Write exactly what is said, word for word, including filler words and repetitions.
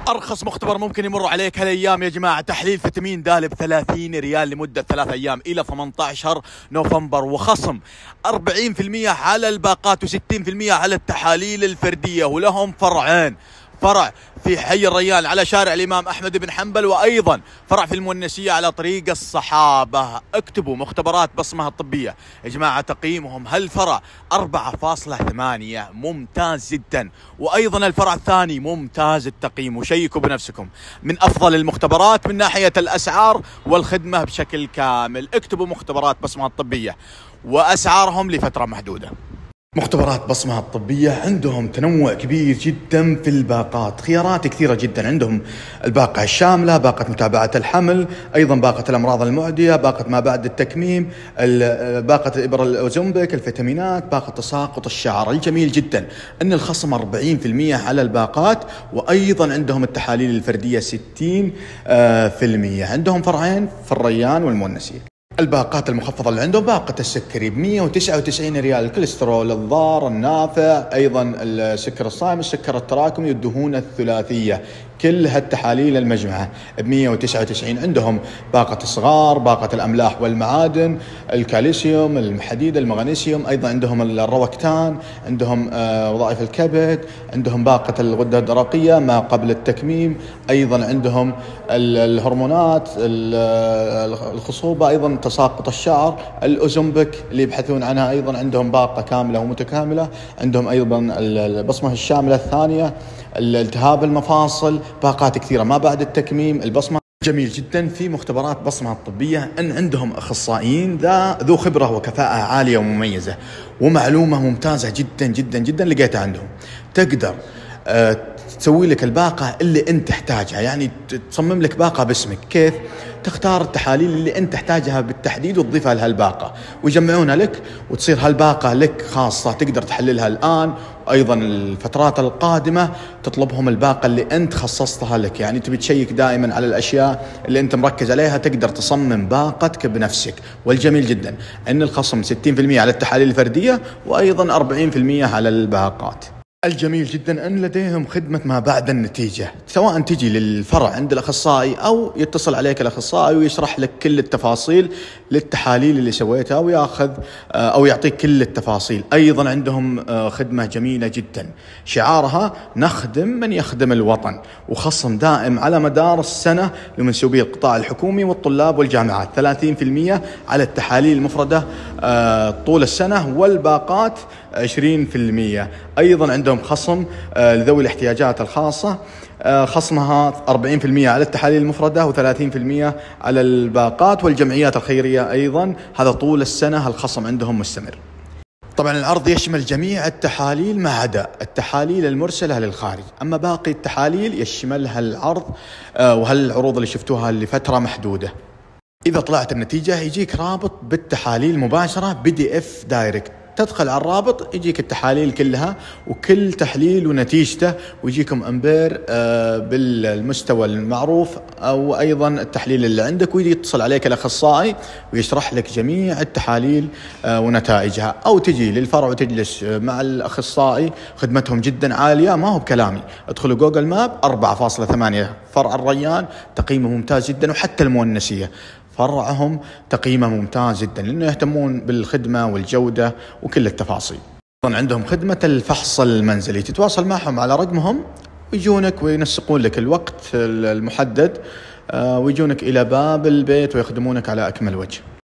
أرخص مختبر ممكن يمر عليك هالأيام يا جماعة، تحليل فيتامين د ب ثلاثين ريال لمدة ثلاث أيام إلى ثمانية عشر نوفمبر، وخصم أربعين بالمئة على الباقات وستين بالمئة على التحاليل الفردية. ولهم فرعين، فرع في حي الريان على شارع الإمام أحمد بن حنبل، وأيضا فرع في المونسية على طريق الصحابة. اكتبوا مختبرات بصمة الطبية يا جماعة، تقييمهم هالفرع أربعة فاصلة ثمانية، ممتاز جدا، وأيضا الفرع الثاني ممتاز التقييم. وشيكوا بنفسكم، من أفضل المختبرات من ناحية الأسعار والخدمة بشكل كامل. اكتبوا مختبرات بصمة الطبية وأسعارهم لفترة محدودة. مختبرات بصمة الطبية عندهم تنوع كبير جدا في الباقات، خيارات كثيرة جدا. عندهم الباقة الشاملة، باقة متابعة الحمل، أيضا باقة الأمراض المعدية، باقة ما بعد التكميم، باقة الإبر الأوزمبيك، الفيتامينات، باقة تساقط الشعر. الجميل جدا أن الخصم أربعين بالمئة على الباقات، وأيضا عندهم التحاليل الفردية ستين بالمئة. عندهم فرعين في الريان والمونسية. الباقات المخفضة اللي عندهم باقة السكري ب مئة وتسعة وتسعين ريال، الكوليسترول، الضار، النافع، أيضا السكر الصايم، السكر التراكمي، الدهون الثلاثية، كل هالتحاليل المجمعة ب مئة وتسعة وتسعين. عندهم باقة الصغار، باقة الأملاح والمعادن، الكالسيوم، الحديد، المغنيسيوم، أيضا عندهم الروكتان، عندهم وظائف الكبد، عندهم باقة الغدة الدرقية ما قبل التكميم، أيضا عندهم الهرمونات، الخصوبة، أيضا تساقط الشعر، الأوزمبك اللي يبحثون عنها، أيضا عندهم باقة كاملة ومتكاملة. عندهم أيضا البصمة الشاملة الثانية، الالتهاب المفاصل، باقات كثيرة ما بعد التكميم، البصمة. جميل جدا في مختبرات بصمة الطبية أن عندهم أخصائيين ذا ذو خبرة وكفاءة عالية ومميزة، ومعلومة ممتازة جدا جدا جدا لقيتها عندهم. تقدر أه تسوي لك الباقة اللي أنت تحتاجها، يعني تصمم لك باقة باسمك. كيف؟ تختار التحاليل اللي أنت تحتاجها بالتحديد وتضيفها لهالباقة، ويجمعونها لك وتصير هالباقة لك خاصة، تقدر تحللها الآن، وأيضا الفترات القادمة تطلبهم الباقة اللي أنت خصصتها لك. يعني تبي تشيك دائما على الأشياء اللي أنت مركز عليها، تقدر تصمم باقتك بنفسك. والجميل جدا أن الخصم ستين بالمئة على التحاليل الفردية، وأيضا أربعين بالمئة على الباقات. الجميل جدا أن لديهم خدمة ما بعد النتيجة، سواء تجي للفرع عند الأخصائي أو يتصل عليك الأخصائي ويشرح لك كل التفاصيل للتحاليل اللي سويتها، ويأخذ أو يعطيك كل التفاصيل. أيضا عندهم خدمة جميلة جدا شعارها نخدم من يخدم الوطن، وخصم دائم على مدار السنة لمنسوبي القطاع الحكومي والطلاب والجامعات، ثلاثين بالمئة على التحاليل المفردة طول السنة، والباقات عشرين بالمئة. أيضا عندهم خصم لذوي الاحتياجات الخاصة، خصمها أربعين بالمئة على التحاليل المفردة وثلاثين بالمئة على الباقات والجمعيات الخيرية. أيضا هذا طول السنة الخصم عندهم مستمر. طبعا العرض يشمل جميع التحاليل ما عدا التحاليل المرسلة للخارج، أما باقي التحاليل يشملها العرض، وهالعروض اللي شفتوها لفترة محدودة. إذا طلعت النتيجة يجيك رابط بالتحاليل مباشرة بي دي اف دايركت، تدخل على الرابط يجيك التحاليل كلها وكل تحليل ونتيجته، ويجيكم امبير بالمستوى المعروف، او ايضا التحليل اللي عندك، ويجي يتصل عليك الاخصائي ويشرح لك جميع التحاليل ونتائجها. او تجي للفرع وتجلس مع الاخصائي، خدمتهم جدا عالية، ما هو بكلامي. ادخلوا جوجل ماب، أربعة فاصلة ثمانية فرع الريان تقييمه ممتاز جدا، وحتى المونسية فرعهم تقييمه ممتاز جدا، لأنه يهتمون بالخدمة والجودة وكل التفاصيل. أيضا عندهم خدمة الفحص المنزلي، تتواصل معهم على رقمهم ويجونك وينسقون لك الوقت المحدد، ويجونك إلى باب البيت ويخدمونك على أكمل وجه.